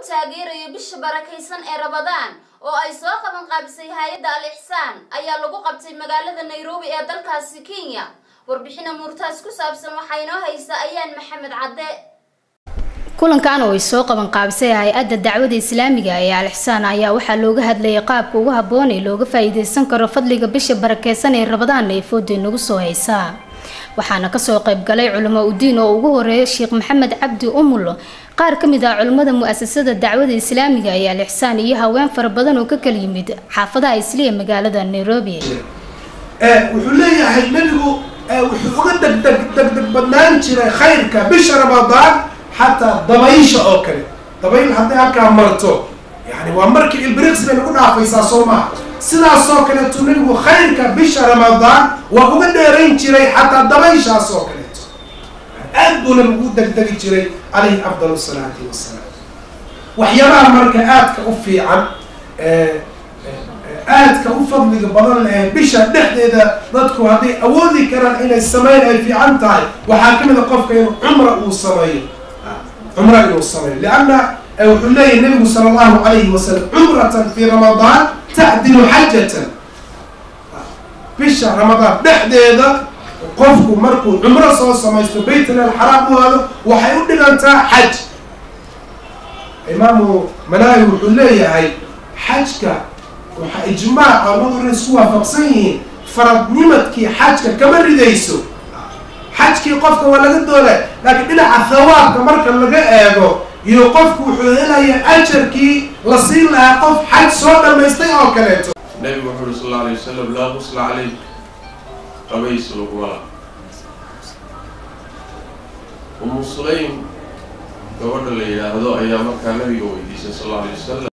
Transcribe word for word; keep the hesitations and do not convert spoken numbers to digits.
taageerayo bisha barakaysan ee Ramadaan oo ay soo qaban qaabisay hay'adda Al-Ihsan ayaa lagu qabtay magaalada Nairobi ee dalkaasi Kenya. warbixin murtaas ku saabsan waxa inoo haysta ayaan Maxamed Cadde. kulankan oo ay soo qaban qaabisay hay'adda dacwada Islaamiga ee Al-Ihsan ayaa waxa looga hadlayay qaabka ugu habboon ee looga faa'iideysan karo fadliga bisha barakaysan ee Ramadaan ee foodo nagu soo haysa. waxaana ka soo qayb galay culimo u diin oo ugu horeeyay Sheekh Maxamed Cabdi Umulo qaar kamid ah culimada mu'assasada dacwada Islaamiga ee Al-Ihsan iyo haween fara badan oo ka kala yimid xaafadaha Isliya magaalada Nairobi. ee wuxuu leeyahay nabigu wuxuu uga degdeg degdeg badnaan jiray khayrka bisha Ramadaan hatta dabaysha oo kale dabayl haddii halka marto yani waa markii ilbiriqs bay ugu dhaafaysaa Soomaa sidaas oo kale nabigu khayrka bisha Ramadaan waa uga dheerayn jiray hatta dabayshaas oo kale aad buu nabigu degdeg jiray alayhi afdalu salaatu wassalaam. waxyaabaha marka aadka u fiican ee aadka u fadliga badan leh bisha dhexdeeda dadku haday awoodi karaan inay sameeyaan ay fiican tahay waxa kamid ah qofka inuu umra uu sameeyo umra inuu sameeyo laana wuxuu leeyahay nabigu sallallahu alayhi wasallam umratan fi Ramadaan ta'dilu hajjatan. bisha Ramadaan dhexdeeda qofku markuu umra soo sameeyo baytul haram wado waxay u dhigantaa hajj. imaamu Manawi wuxuu leeyahay hajka waxa ijmaac oo isku waafaqsan faradnimadkii hajka kama ridayso. hajkii qofka waa laga doolay laakiin dhinaca thawaabka marka laga eego iyo qofku wuxuu helayaa ajarkii la siin lahaa qof haj soo dhameystay oo kaleeto. nabi Muhammad sallallahu alayhi wasallam la ghusl alayhi qabays lugwala Umm Sulaym gabadha la yiraahdo ayaa markaa nabiga weydiisay sallallahu alayhi wasallam